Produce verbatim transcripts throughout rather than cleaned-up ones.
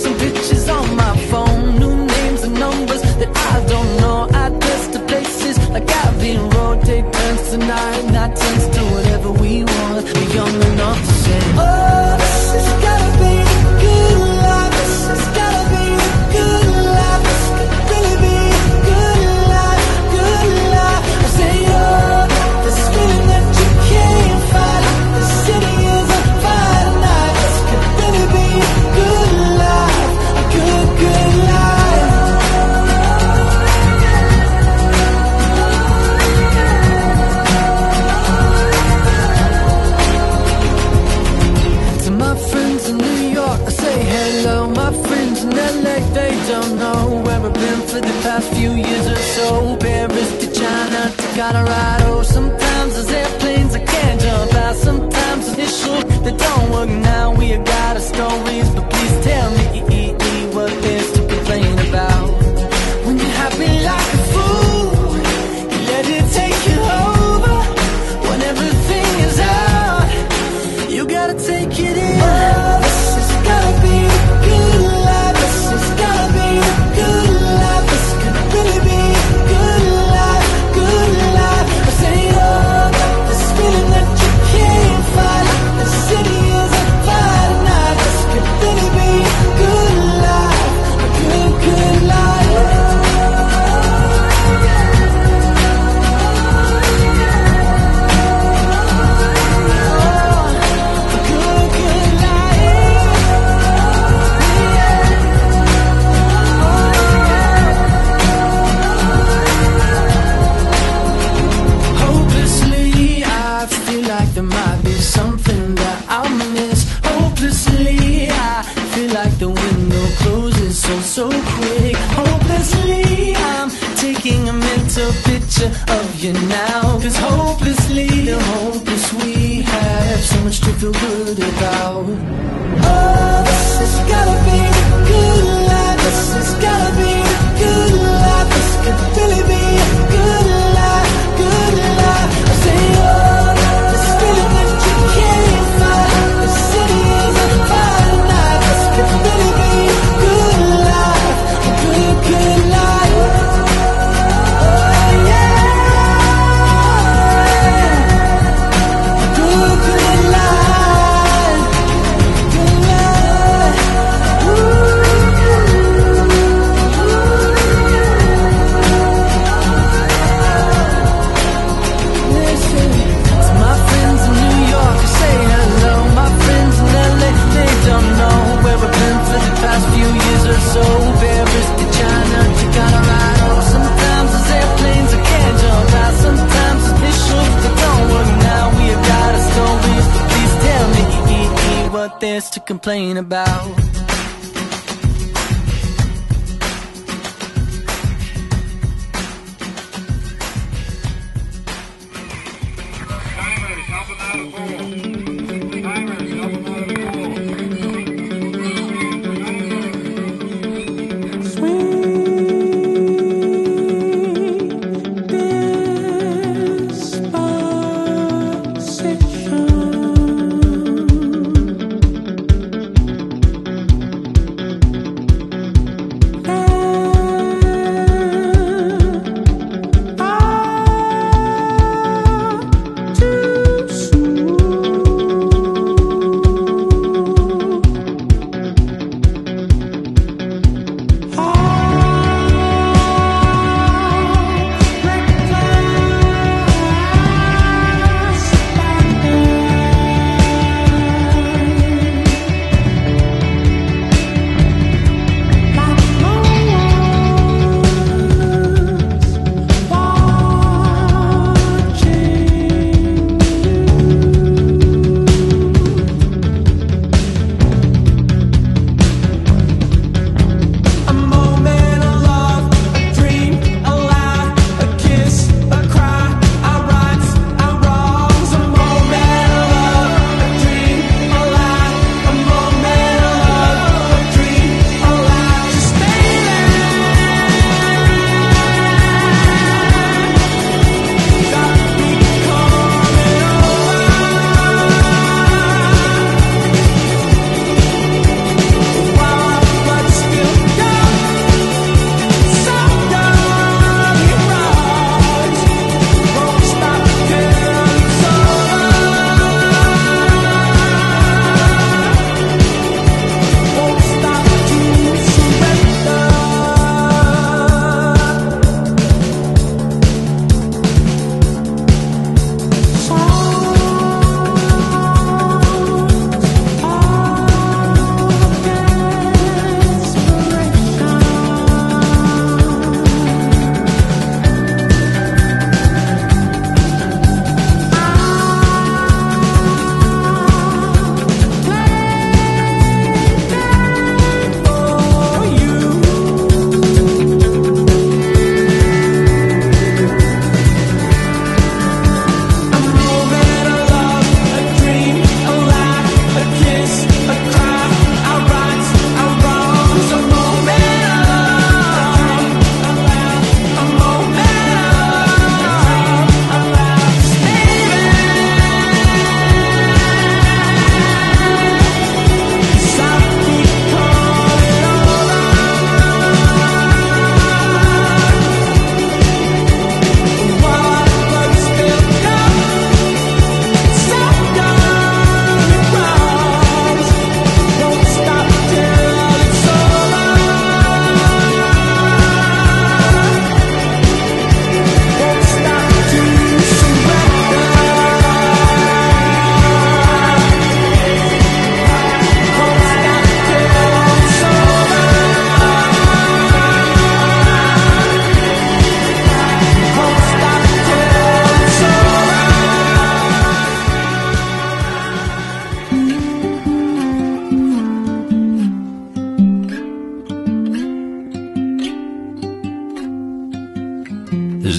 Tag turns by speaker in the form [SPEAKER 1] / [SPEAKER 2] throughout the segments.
[SPEAKER 1] some pictures on my phone, new names and numbers that I don't know. Address to places like Abbey Road. Take turns tonight, not turns to whatever we want. We're young enough to say, oh, this has gotta be the good life. This has gotta be the good life. This could really be the good life, good life. I say, oh, this feeling that you can't fight. The city is on fire tonight. This could really be the good life, a good, good life. To my friends in New York, I say hello. My friends in L A, they don't know where I've been for the past few years or so. Paris to China to Colorado. Sometimes there's airplanes I can't jump out. Sometimes it's issues that don't work now. We got our stories, but please tell me what there's to complain about. When you're happy like a fool, you let it take you over. When everything is out, you gotta take it in. Oh, this has gotta be the good life. This has gotta be the good life. This could really be the good life, good life. I say, oh, this feeling that you can't fight. The city is on fire tonight. This could really be the good life, a good, good life. Hopelessly, I feel like there might be something that I'll miss. Hopelessly, I feel like the window closes so, so quick. Hopelessly, I'm taking a mental picture of you now. Cause hopelessly, the hopeless we have so much to feel good about. Oh, this has gotta be the good life. This has gotta be the good life. This could really be a good life, good life. I say, oh, this feeling that you can't fight. The city is on fire tonight. This could really be a good life, a good, good life. Oh, yeah, a good, good life, good life. Listen to my friends in New York, I say hello. My friends in L A, they don't know where I've been for the past few years or so. Paris to China to Colorado. Sometimes there's airplanes I can't jump out. Sometimes it's issues that don't work now. We have got our stories, but please tell me what there's to complain about.
[SPEAKER 2] Timers, help them out of pool. Timers, help them out of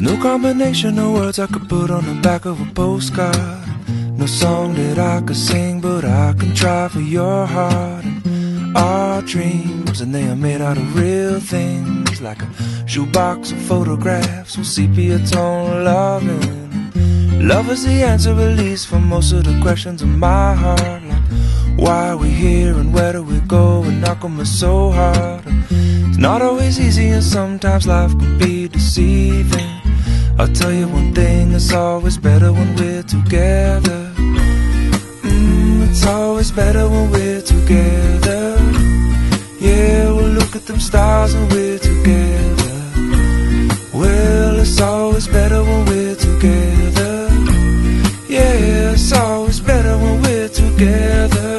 [SPEAKER 3] There's no combination of words I could put on the back of a postcard. No song that I could sing, but I can try for your heart. And our dreams, and they are made out of real things, like a shoebox of photographs with sepia tone loving. Love is the answer, at least, for most of the questions in my heart. Like, why are we here and where do we go, and how come it's so hard? And it's not always easy, and sometimes life can be deceiving. I'll tell you one thing, it's always better when we're together. Mm, it's always better when we're together. Yeah, we'll look at them stars when we're together. Well, it's always better when we're together. Yeah, it's always better when we're together.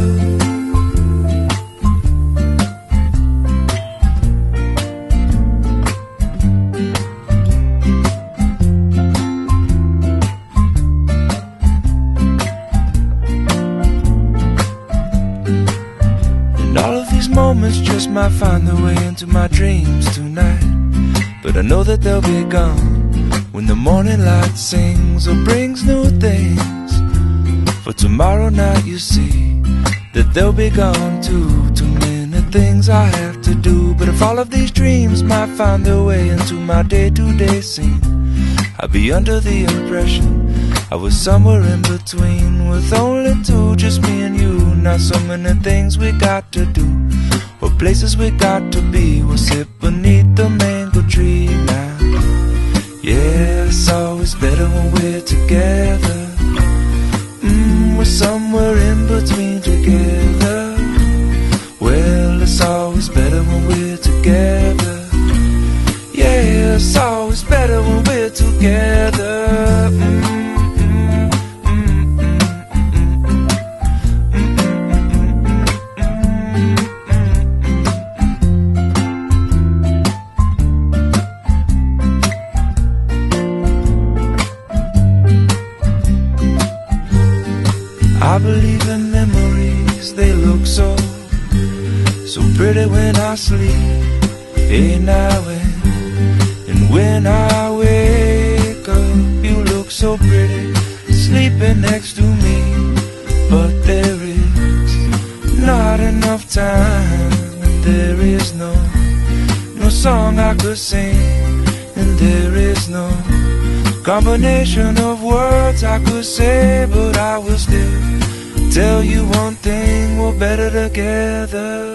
[SPEAKER 3] Moments just might find their way into my dreams tonight, but I know that they'll be gone when the morning light sings or brings new things. For tomorrow night you see that they'll be gone too. Too many things I have to do, but if all of these dreams might find their way into my day-to-day scene, I'd be under the impression I was somewhere in between, with only two, just me and you. Not so many things we got to do, or places we got to be. We'll sit beneath the mango tree now. Yeah, it's always better when we're together. Mm, we're somewhere in between together. Well, it's always better when we're together. Yeah, it's always better when we're together. Mm. I believe in memories, they look so, so pretty when I sleep. Hey now and, and when I wake up, you look so pretty, sleeping next to me. But there is not enough time, and there is no, no song I could sing, and there is no combination of words I could say, but I will still tell you one thing, we're better together.